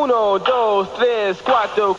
1, 2, 3, 4.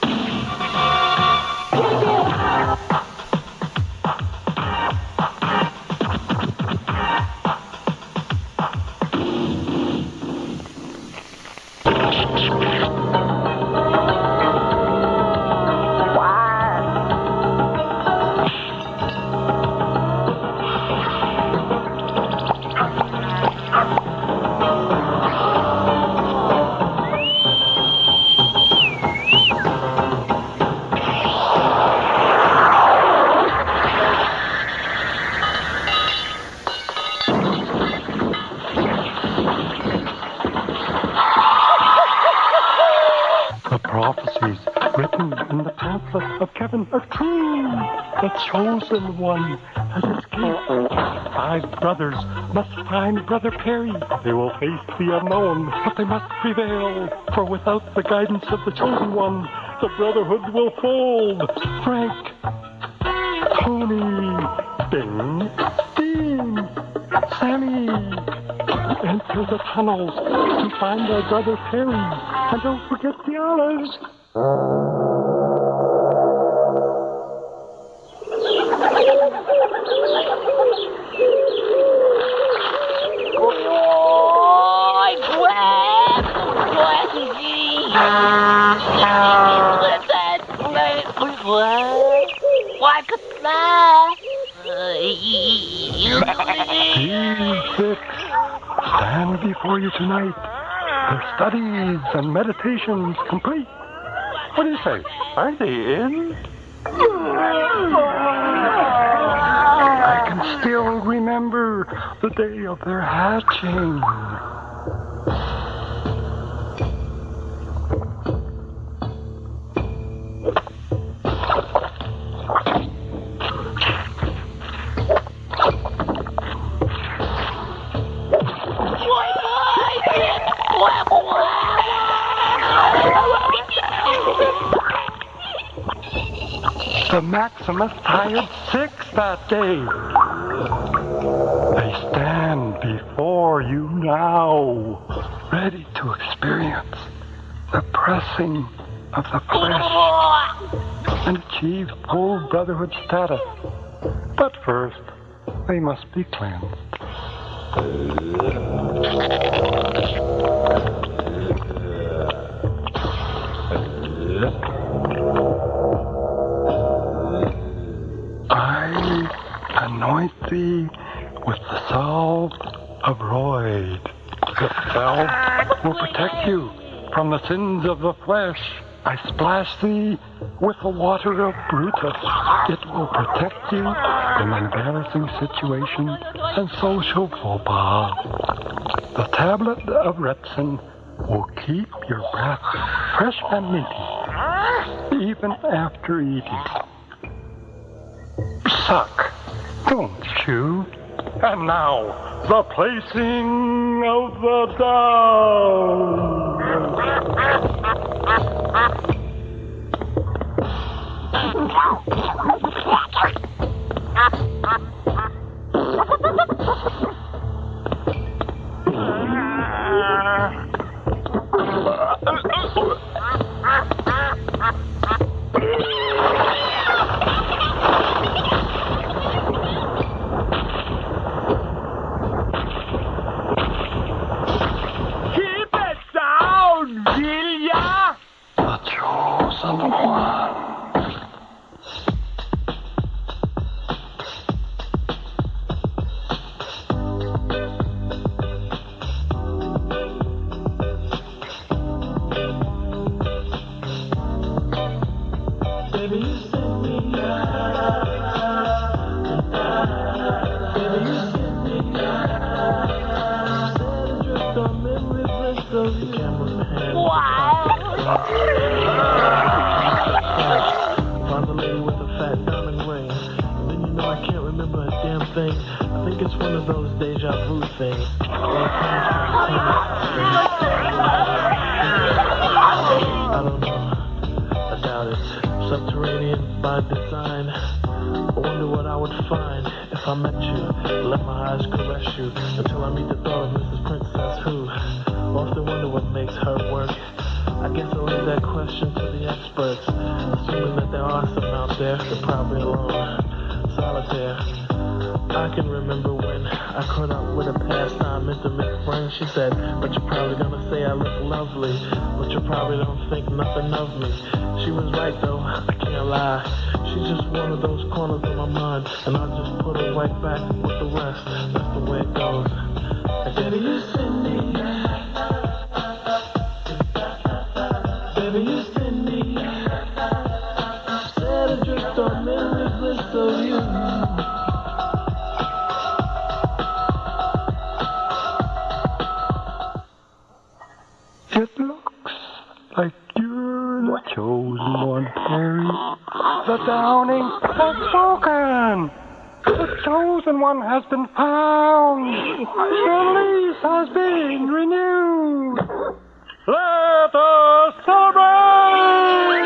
Written in the pamphlet of Kevin are true. The chosen one has escaped. 5 brothers must find Brother Perry. They will face the unknown, but they must prevail. For without the guidance of the chosen one, the brotherhood will fold. Frank, Tony, Bing, Dean, Sammy, enter the tunnels to find their brother Perry. And don't forget the olives. Stand before you tonight, their studies and meditations complete. What do you say? Are they in? I can still remember the day of their hatching. The Maximus tired 6 that day. They stand before you now, ready to experience the pressing of the flesh and achieve full brotherhood status. But first, they must be cleansed. Anoint thee with the salve of Royd. The salve will protect you from the sins of the flesh. I splash thee with the water of Brutus. It will protect you from embarrassing situations and social faux pas. The tablet of Retsin will keep your breath fresh and minty, even after eating. Suck. Don't chew. And now, the placing of the down. I guess leave that question to the experts, assuming that there are some out there, they're probably alone, solitaire. I can remember when I caught up with a pastime intimate friend. She said, but you're probably gonna say I look lovely, but you probably don't think nothing of me. She was right though, I can't lie. She's just one of those corners of my mind, and I'll just put her right back with the rest. That's the way it goes. Baby, you send me. Baby, you send me. Set adrift on memory bliss of you. It looks like you're the chosen one, Harry. The Downing has spoken. The chosen one has been found. The lease has been renewed. Let us celebrate!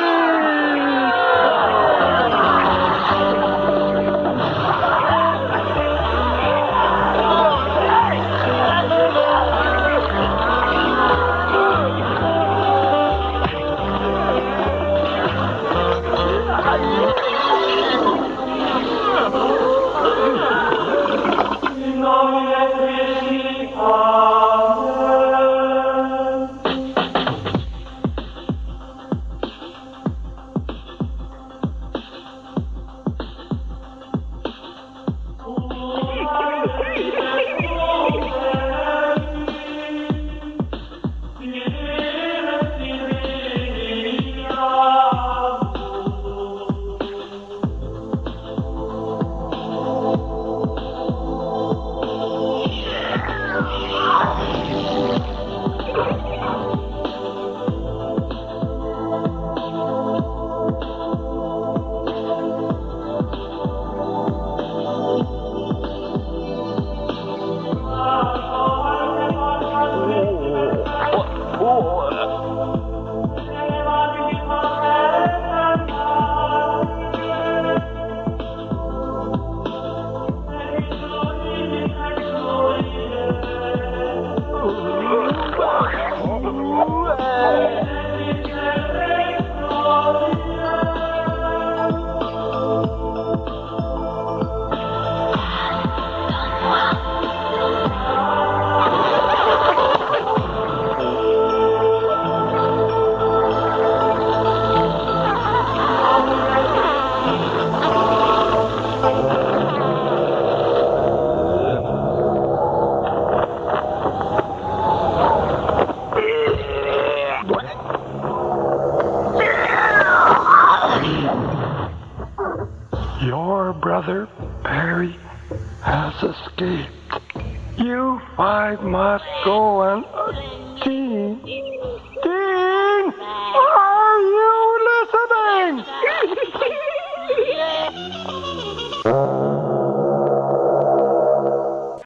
Your brother, Perry, has escaped. You five must go and... Jean,